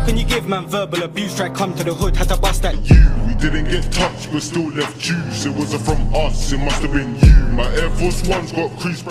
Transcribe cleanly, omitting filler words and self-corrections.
How can you give man verbal abuse? Try come to the hood, had to bust that. You, we didn't get touched, but still left juice. It wasn't from us, it must have been you. My Air Force Ones got creased.